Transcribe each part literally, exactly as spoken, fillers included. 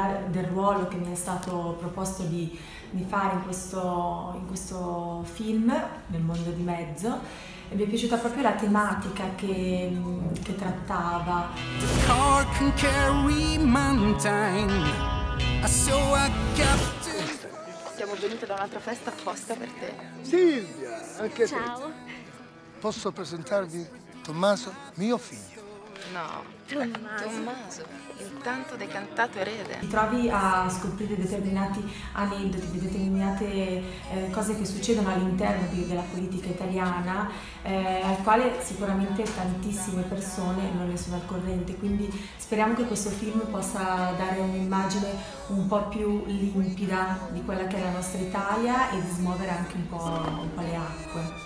parlare del ruolo che mi è stato proposto di, di fare in questo, in questo film, Nel mondo di mezzo. E mi è piaciuta proprio la tematica che, che trattava. Siamo venute da un'altra festa apposta per te. Silvia, anche Ciao. te. Posso presentarvi Tommaso, mio figlio? No, Tommaso. Tommaso, il tanto decantato erede. Ti trovi a scoprire determinati aneddoti, determinate eh, cose che succedono all'interno della politica italiana, eh, al quale sicuramente tantissime persone non ne sono al corrente, quindi speriamo che questo film possa dare un'immagine un po' più limpida di quella che è la nostra Italia e di smuovere anche un po', un po' le acque.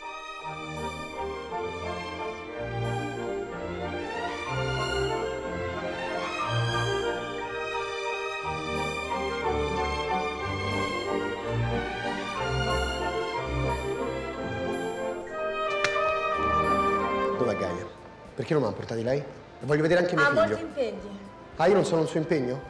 Dov'è Gaia? Perché non mi ha portati lei? Voglio vedere anche mio Ha figlio. molti impegni. Ah, io non sono un suo impegno?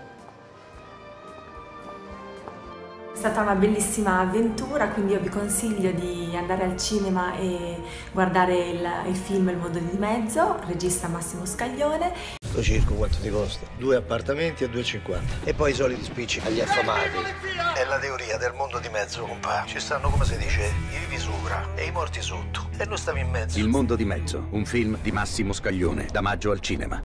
È stata una bellissima avventura, quindi io vi consiglio di andare al cinema e guardare il, il film Il mondo di mezzo, regista Massimo Scaglione. Sto circo quanto ti costa? Due appartamenti a due e cinquanta. E poi i soliti spicci agli affamati. È la teoria del mondo di mezzo, compà. Ci stanno, come si dice, i vivi sopra e i morti sotto. E noi stiamo in mezzo. Il mondo di mezzo, un film di Massimo Scaglione, da maggio al cinema.